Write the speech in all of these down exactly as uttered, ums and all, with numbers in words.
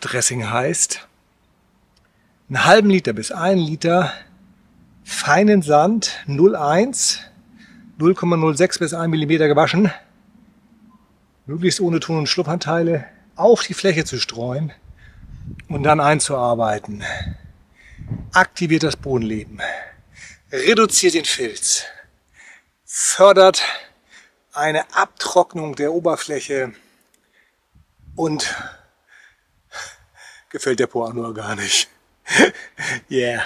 Dressing heißt, einen halben Liter bis einen Liter feinen Sand null Komma eins, null Komma null sechs bis ein Millimeter gewaschen, möglichst ohne Ton- und Schlupfanteile, auf die Fläche zu streuen und dann einzuarbeiten. Aktiviert das Bodenleben, reduziert den Filz, fördert eine Abtrocknung der Oberfläche und gefällt der Poa-Annua gar nicht. Yeah.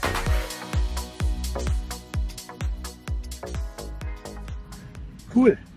Cool.